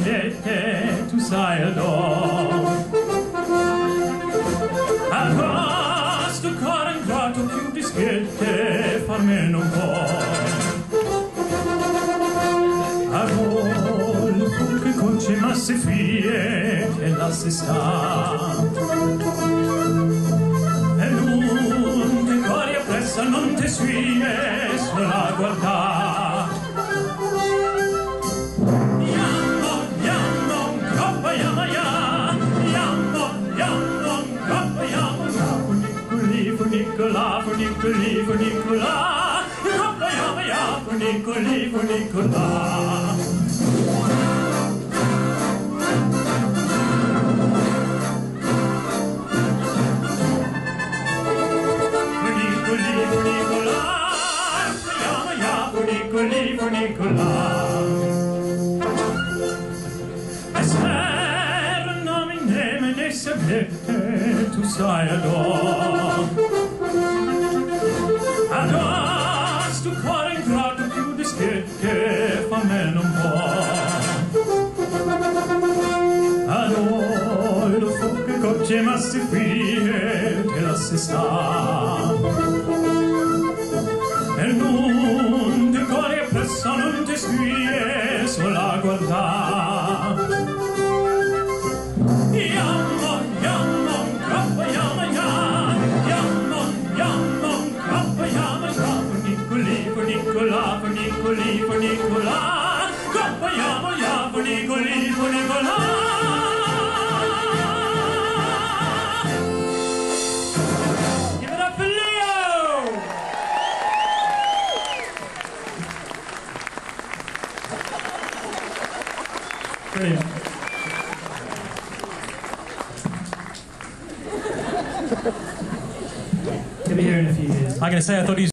biciclette, tu sai adoro. A sto cuore ingrato più dischette, farmi non può. Adoro che conce masse fie, che là si sta. E non che cuori appressa, non te suie, solo a guardare. Funicola, funicoli, funicola, hoppa yama ya, funicoli, funicola. Funicoli, funicola, hoppa yama ya, funicoli, funicola. Esser nomine ne seblette, tu sai ador. Adoro sto cuore ingrato più dischette, fa me non può. Adoro fuoco cocce masse fie, che là si sta. E non te cuore appresso, non te squie, solo a guardare. Funicola, funicoli, funicola, coppa yama ya, funicoli, funicola. Give it up for Leo! Brilliant. He'll be here in a few years. I'm going to say I thought he was